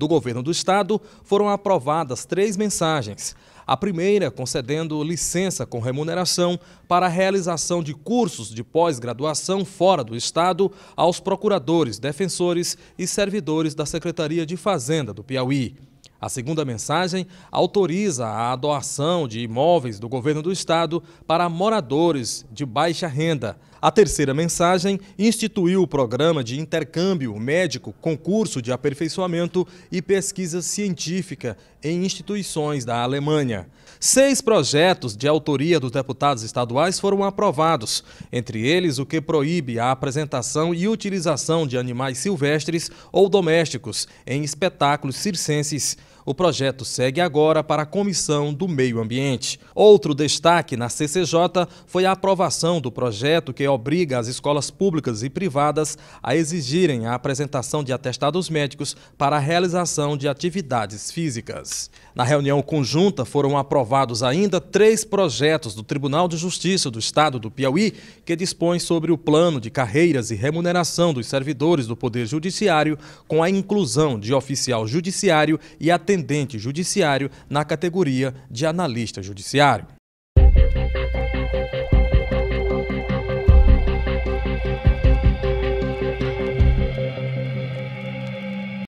do Governo do Estado, foram aprovadas 3 mensagens. A primeira, concedendo licença com remuneração para a realização de cursos de pós-graduação fora do Estado aos procuradores, defensores e servidores da Secretaria de Fazenda do Piauí. A segunda mensagem autoriza a doação de imóveis do Governo do Estado para moradores de baixa renda. A terceira mensagem instituiu o programa de intercâmbio médico, concurso de aperfeiçoamento e pesquisa científica em instituições da Alemanha. 6 projetos de autoria dos deputados estaduais foram aprovados, entre eles o que proíbe a apresentação e utilização de animais silvestres ou domésticos em espetáculos circenses. O projeto segue agora para a Comissão do Meio Ambiente. Outro destaque na CCJ foi a aprovação do projeto que obriga as escolas públicas e privadas a exigirem a apresentação de atestados médicos para a realização de atividades físicas. Na reunião conjunta foram aprovados ainda 3 projetos do Tribunal de Justiça do Estado do Piauí que dispõem sobre o plano de carreiras e remuneração dos servidores do Poder Judiciário, com a inclusão de oficial judiciário e atendente judiciário na categoria de analista judiciário.